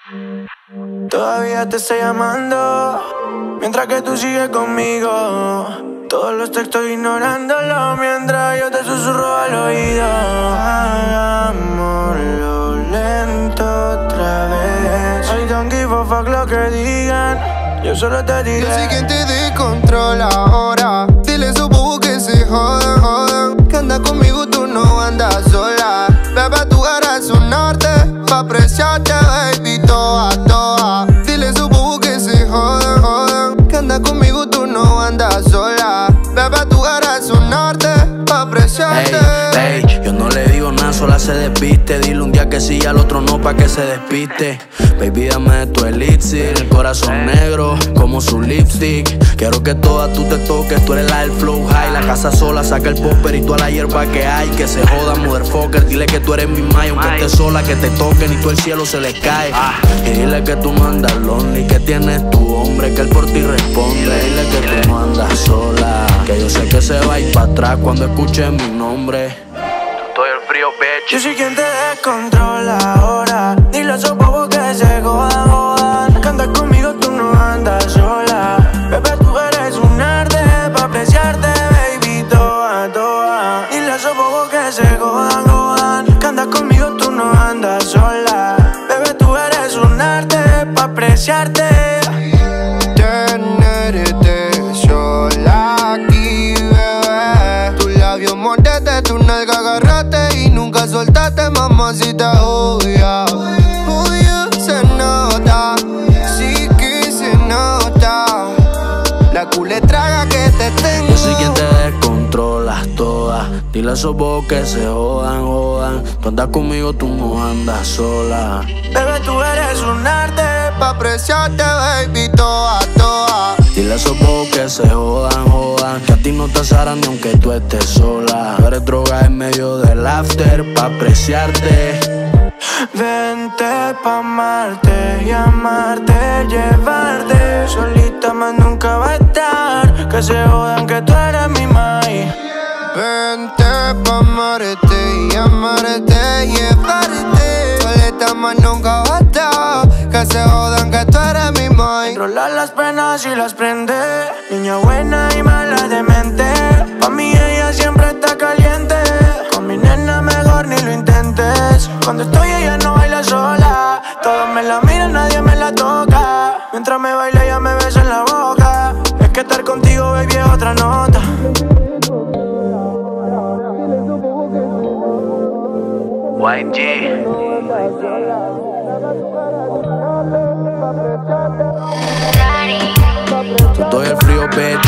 Todavía te estoy llamando, mientras que tú sigues conmigo. Todos los textos ignorándolo, mientras yo te susurro al oído. Hagámoslo lento otra vez. I don't give a fuck lo que digan, yo solo te diré. Yo sé quién te descontrola ahora. Dile a su bobo que se jodan, jodan. Que anda conmigo, tú no andas sola. Bebé, tú eres un arte pa' apreciarte, baby, toa, toa. Dile a su bobo que se jodan, jodan. Que anda conmigo, tú no andas sola. Bebé, tú eres un arte pa' apreciarte. Ey, ey, yo no le digo nada, sola se despiste. Dile un día que sí y al otro no pa' que se despiste. Baby, dame tu elixir, el corazón negro como su lipstick. Quiero que todas tú te toques, tú eres la del flow high. La casa sola, saca el popper y toda la hierba que hay. Que se joda, motherfucker, dile que tú eres mi may. Aunque estés sola, que te toquen y todo el cielo se les cae. Y dile que tú no andas lonely, que tienes tu hombre, que él por ti responde. Dile que tú no andas sola, que yo sé que se va a ir para atrás cuando escuche mi nombre. Estoy el frío, bitch. Yo soy quien te descontrola ahora. Dile a esos bobos que se jodan, jodan. Que andas conmigo, tú no andas sola. Bebé, tú eres un arte pa' apreciarte, baby, toa, toa. Dile a esos bobos que se jodan, jodan. Que andas conmigo, tú no andas sola. Bebé, tú eres un arte pa' apreciarte. Tenerte sola aquí, bebé. Tus labios mordete, tu nalga agarrate y nunca soltaste, mamacita, obvia. Obvia, se nota, sí que se nota. La culetraga que te tengo. Yo soy quien te descontrolas todas. Dile a esos bobos que se jodan, jodan. Tú andas conmigo, tú no andas sola. Bebé, tú eres un arte Pa' apreciarte, baby, toa, toa. Dile a esos bobos que se jodan, jodan. Que a ti no te asarán ni aunque tú estés sola. Tú eres droga en medio del after pa' apreciarte. Vente pa' amarte y amarte, llevarte. Solita más nunca va a estar. Que se jodan que tú eres mi mai. Vente pa' amarte y amarte, llevarte. Solita más nunca va a estar. Que se jodan que tú eres mi mai. Controlar las penas y las prende. Niña buena y mala de mente. Pa' mí ella siempre está caliente. Con mi nena mejor ni lo intentes. Cuando estoy ella no baila sola. Todos me la miran, nadie me la toca. Mientras me baila ella me besa en la boca. Es que estar contigo, baby, es otra nota. YG. Yo estoy el frío, bitch.